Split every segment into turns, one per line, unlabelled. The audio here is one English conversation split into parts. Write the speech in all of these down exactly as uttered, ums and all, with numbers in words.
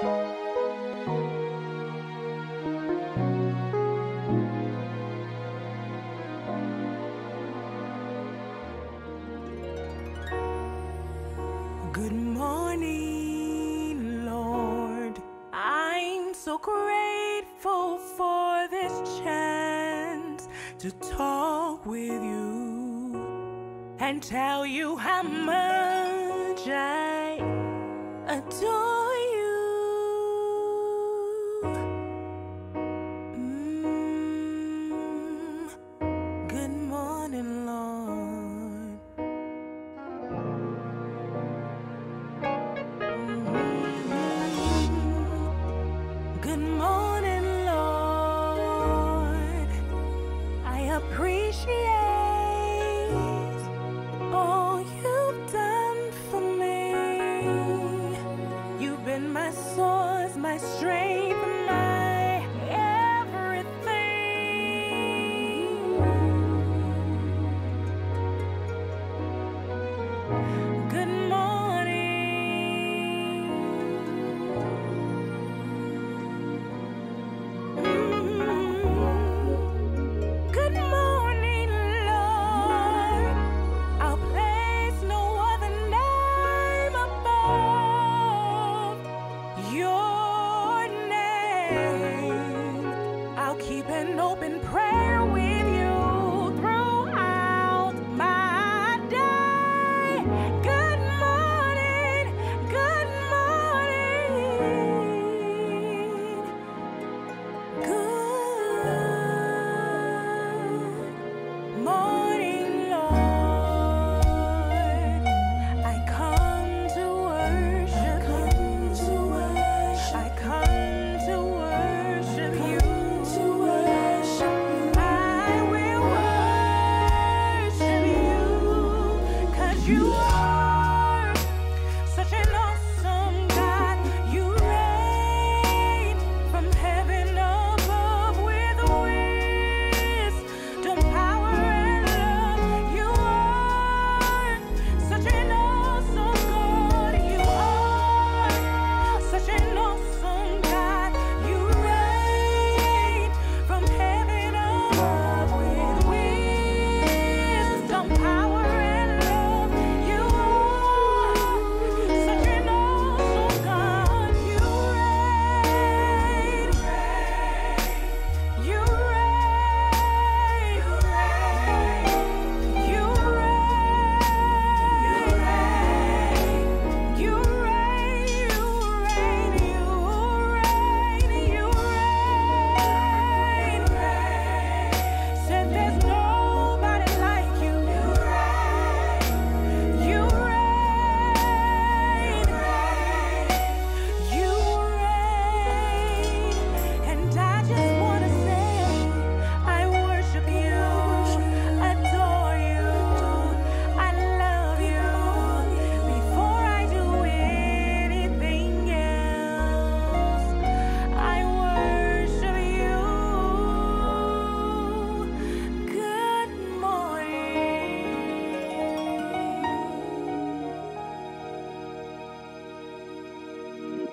Good morning, Lord. I'm so grateful for this chance to talk with you and tell you how much I adore you. Mm, good morning, Lord. Good morning, Lord. I appreciate all you've done for me. You've been my source, my strength, my everything. Good morning. Good morning, Lord. I'll place no other name above your name. I'll keep an open prayer with you throughout my day. Good morning, good morning. Good morning, Lord. I come to worship you. I come to worship you. I will worship you, 'cause you are such an awesome God. You reign from heaven above with wisdom, power, and love. You are such an awesome God. You are such an awesome God. You reign from heaven above with wisdom, power, and love. You are such an awesome God. You reign. You reign. You reign. You reign. You reign. You reign. You reign. You reign. Said there's nobody like you. You reign. You reign. You reign. And I just wanna say I worship you, adore you, I love you. Before I do anything else, I worship you. Good morning.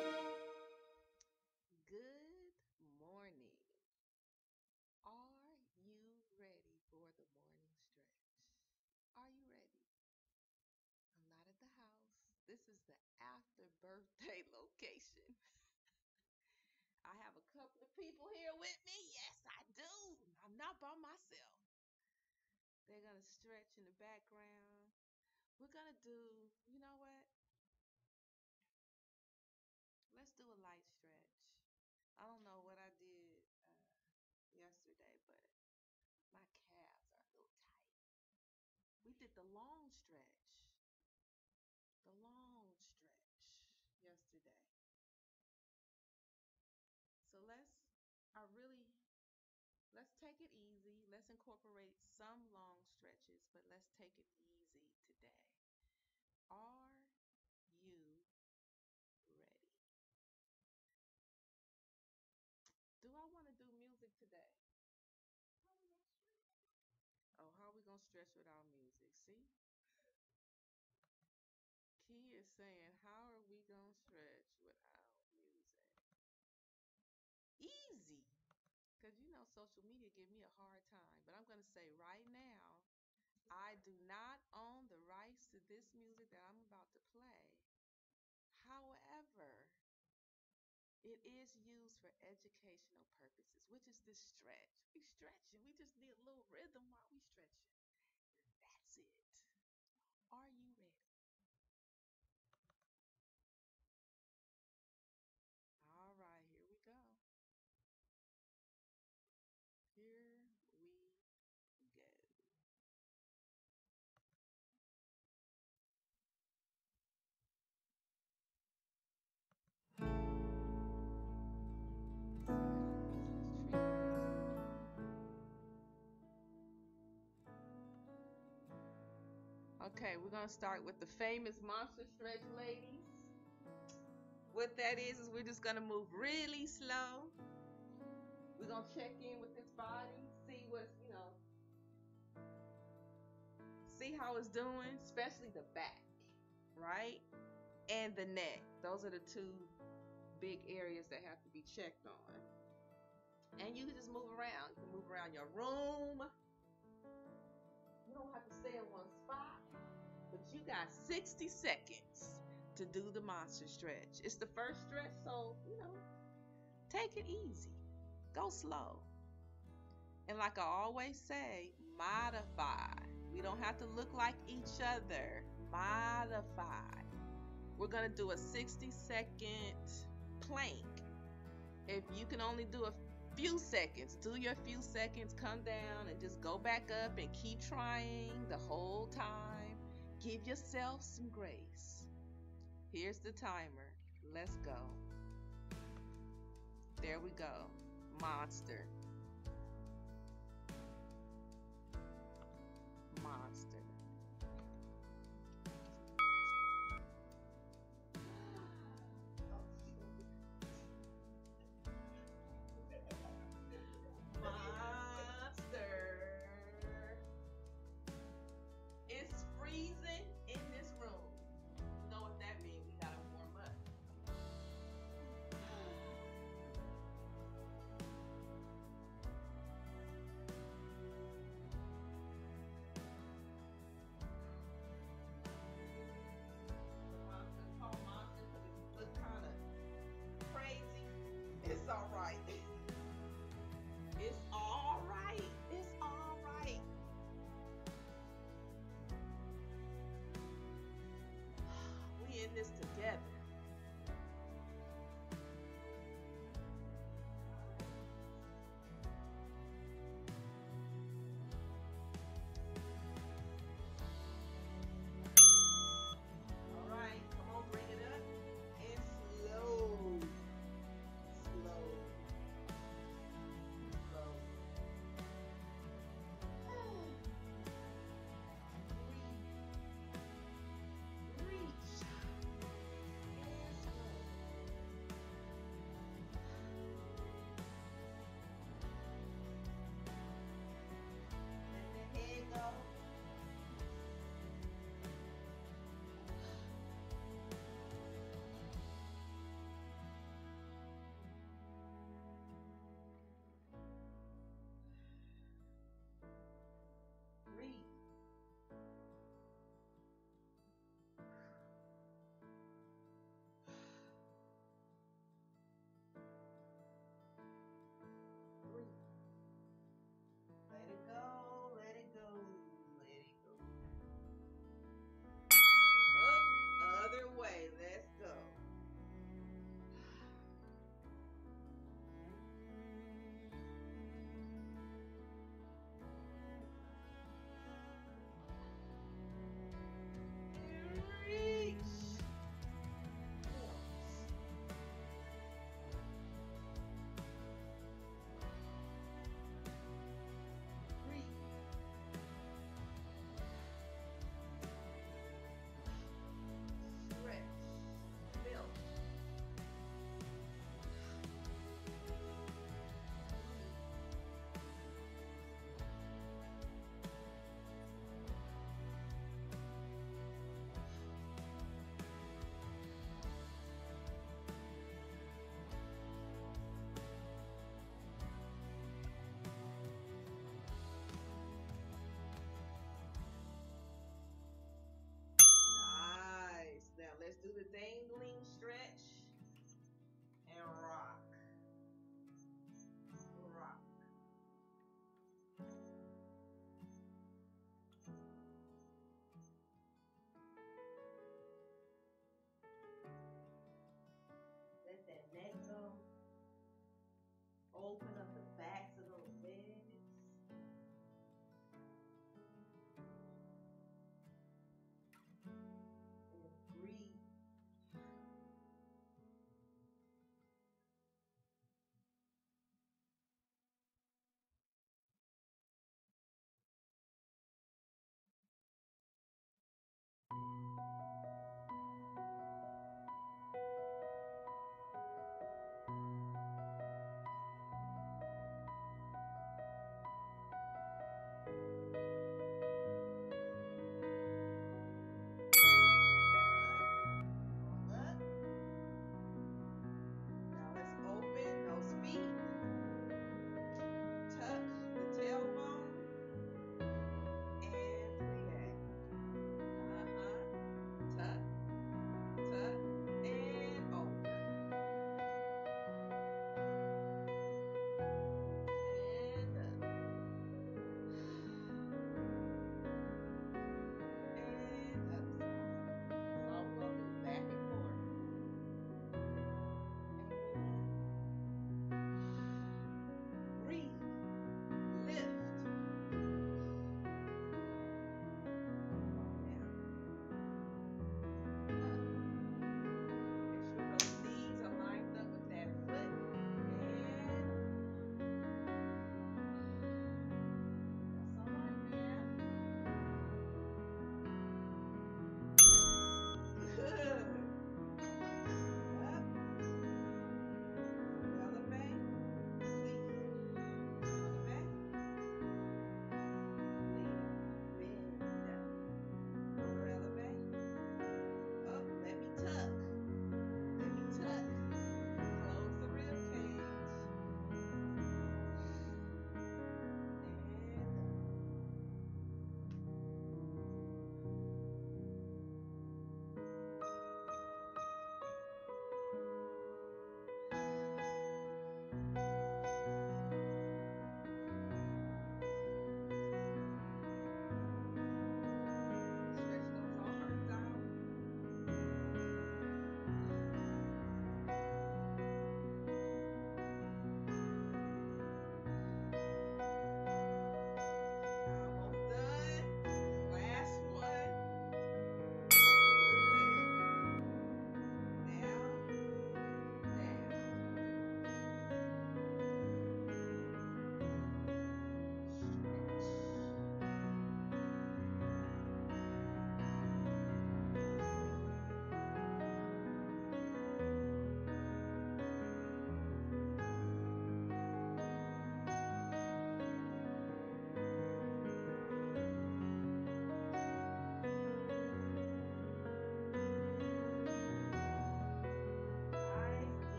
Good morning. Are you ready for the morning stretch? Are you ready? I'm not at the house. This is the after birthday location. I have a couple of people here with me. Yes, I do. I'm not by myself. They're going to stretch in the background. We're going to do, you know what? Let's do a light stretch. I don't know what I did uh, yesterday, but my calves are a little tight. We did the long stretch, the long stretch yesterday. So let's, I really, let's take it easy. Let's incorporate some long stretches, but let's take it easy today. Are you ready? Do I want to do music today? Oh, how are we going to stretch without music? See? Key is saying, how are we going to stretch without music? social media give me a hard time, but I'm going to say right now, I do not own the rights to this music that I'm about to play. However, it is used for educational purposes, which is this stretch. We stretching. We just need a little rhythm while we stretching. That's it. Are you ready? All right, here we go. Here we go. See how the music is triggering us. Okay, we're gonna start with the famous monster stretch, ladies. What that is is we're just gonna move really slow. We're gonna check in with this body, see what's, you know, see how it's doing, especially the back, right? And the neck. Those are the two big areas that have to be checked on. And you can just move around. You can move around your room. You don't have to stay in one spot. But you got sixty seconds to do the monster stretch. It's the first stretch, so, you know, take it easy. Go slow. And like I always say, modify. We don't have to look like each other. Modify. We're going to do a sixty second plank. If you can only do a few seconds, do your few seconds, come down and just go back up and keep trying the whole time. Give yourself some grace. Here's the timer. Let's go. There we go. Monster. Monster. Monster. It's freezing in this room. You know what that means? We gotta warm up.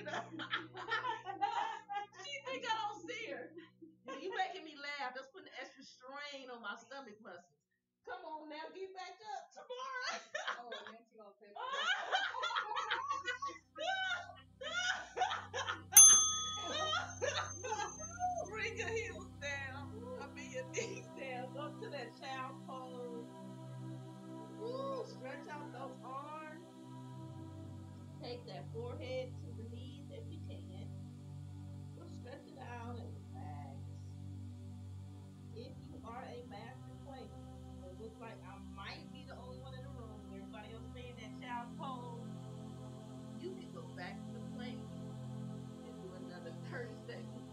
She think I don't see her. You making me laugh. That's putting extra strain on my stomach muscles. Come on now, get back up tomorrow. Oh, now she gonna say bring your heels down. I mean your knees down. Go to that child pose. Woo, stretch out those arms. Take that forehead to the knees if you can. Just stretch it out and relax. If you are a master planner, it looks like I might be the only one in the room. Everybody else stay in that child's pose. You can go back to the plank and do another thirty seconds.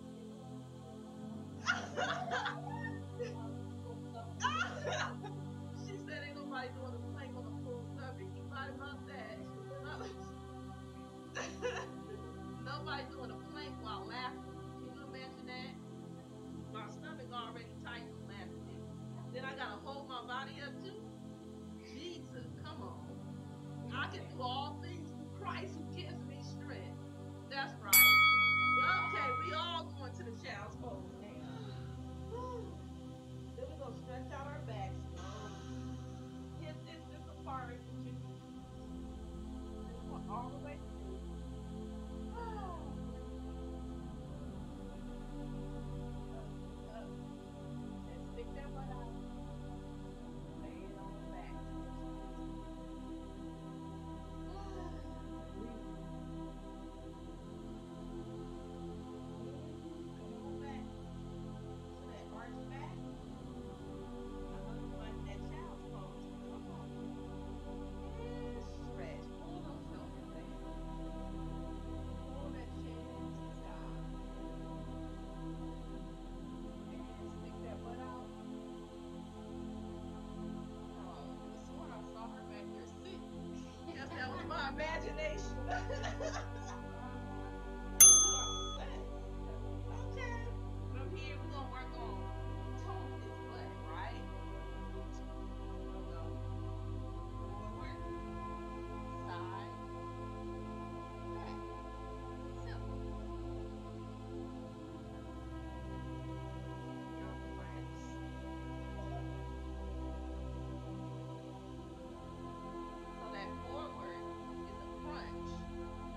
She said ain't nobody doing a plank on a full stomach. You right about that. Nobody doing a plank while laughing. Can you imagine that? My stomach already tight from laughing. Then I gotta hold my body up too. Jesus, come on. I can do all things through Christ who gives me strength. That's right. Okay, we all going to the child's pose now. Then we're gonna stretch out our back slowly. Hip distance apart with your knees. All the way through. And stick that butt out. Lay it on the back. Come on back to that arch back. I know you like that child's pose. Come on. And stretch. Pull those shoulders back. Pull that chin to the sky. And stick that butt out. Oh, I swear I saw her back there sitting. Guess that was my imagination. Okay. From here, we're going to work on tone this butt, right? We'll go forward, side, back. Simple. Girlfriends. So that forward is a crunch.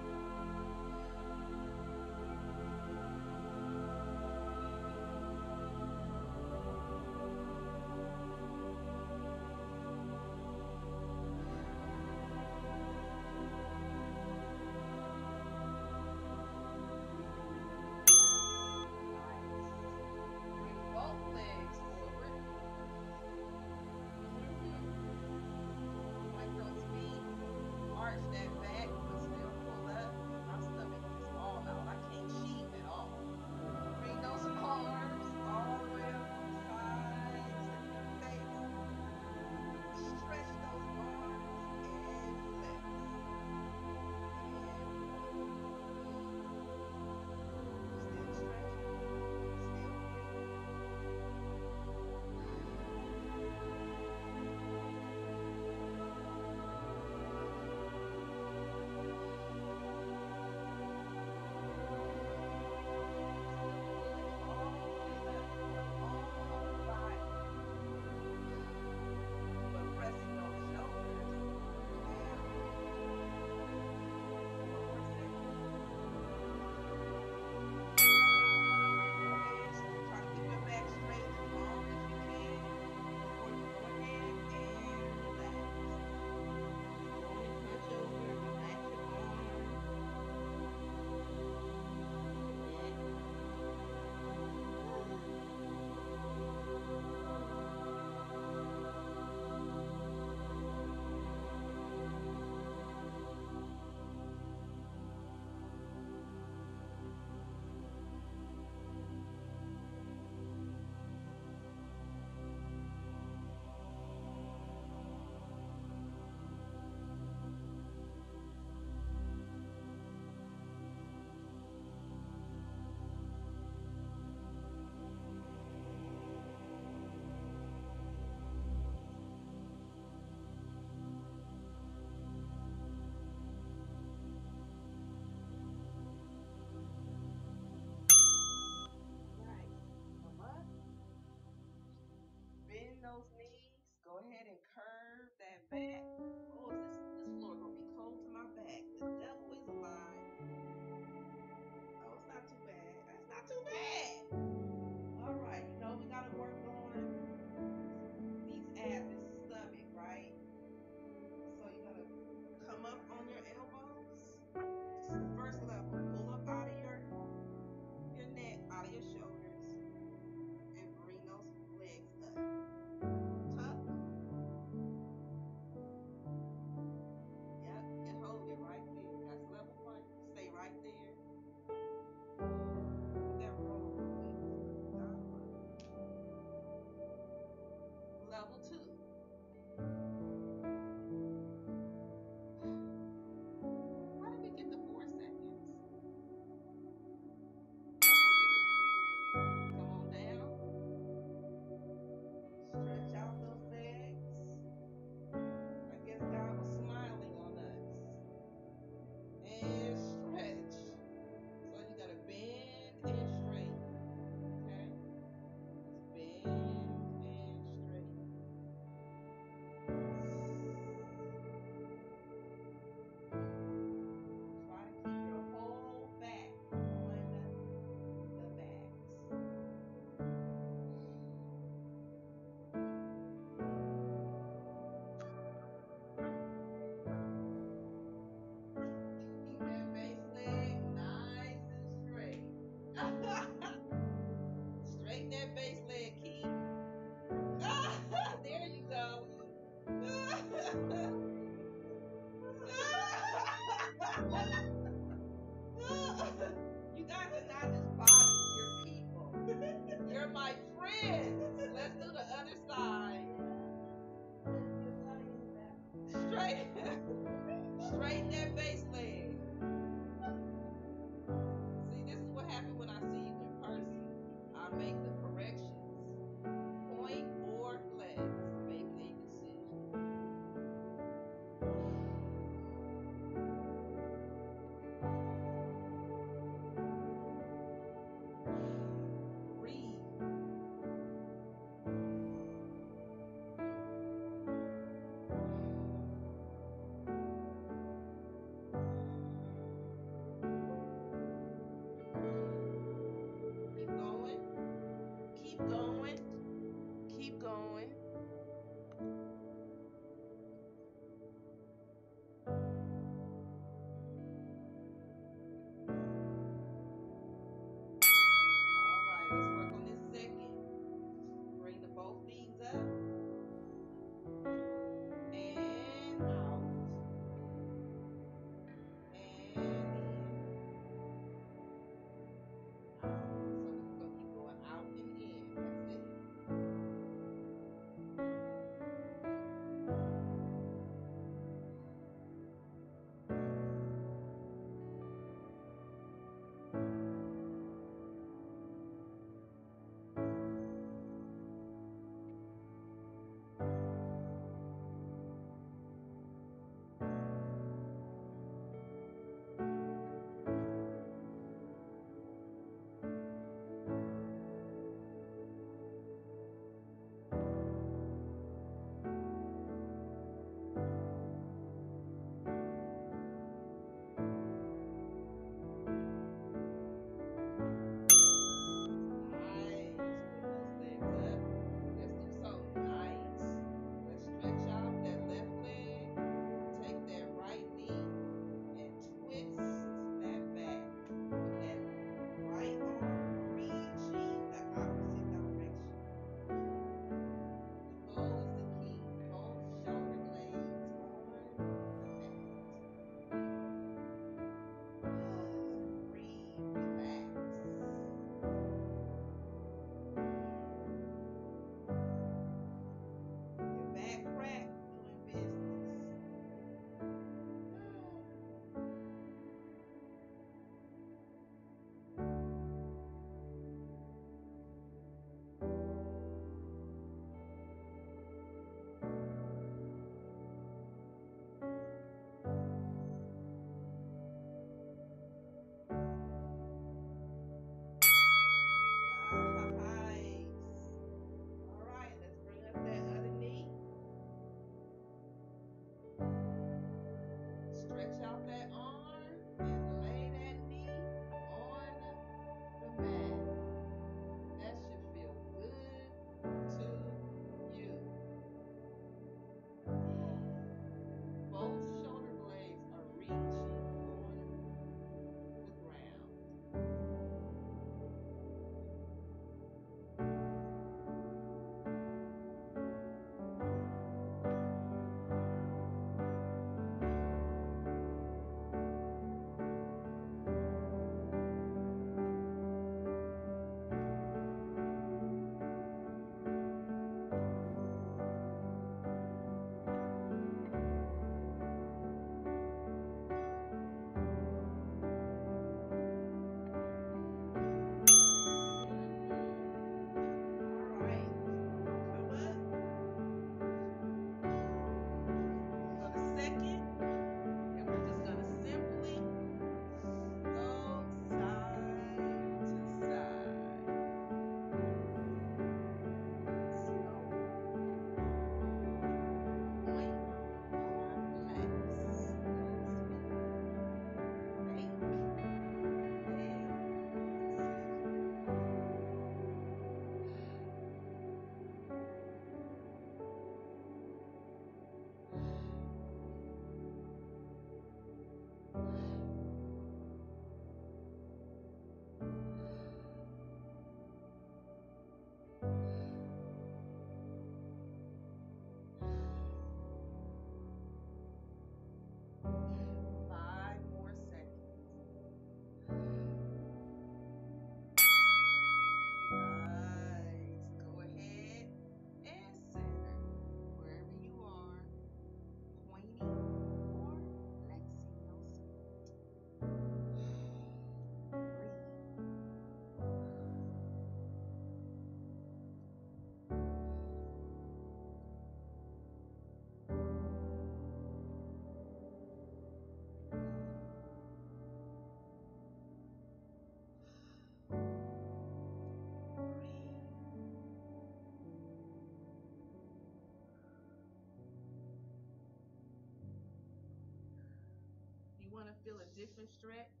want to feel a different stretch,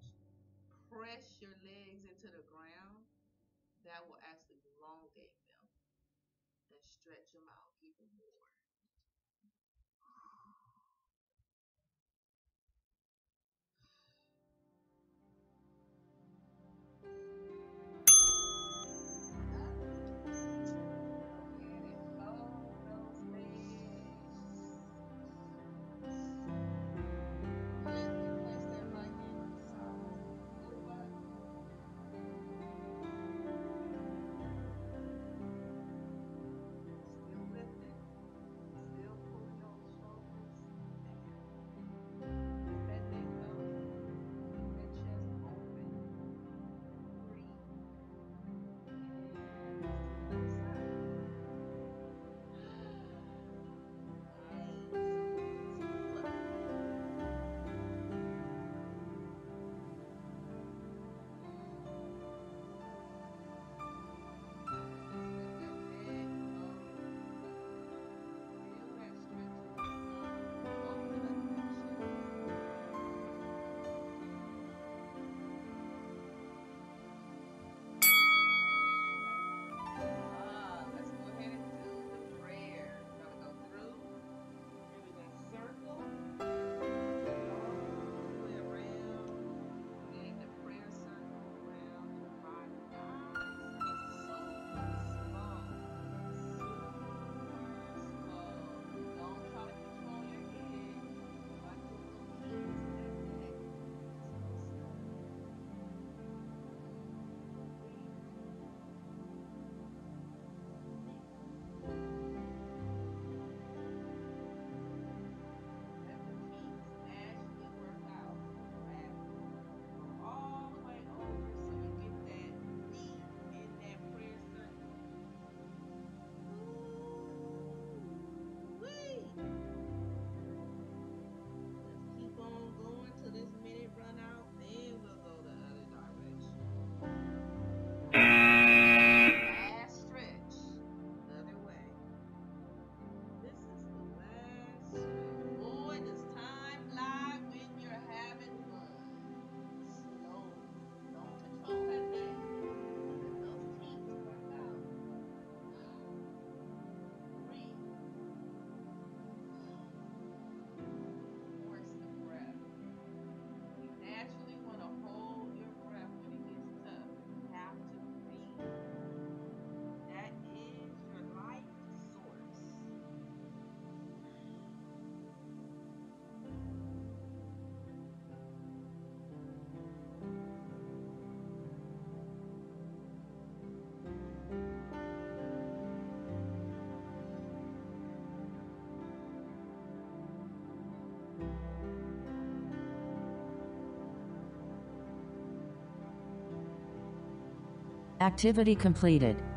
press your legs into the ground. That will actually elongate them and stretch them out even more.
Activity completed.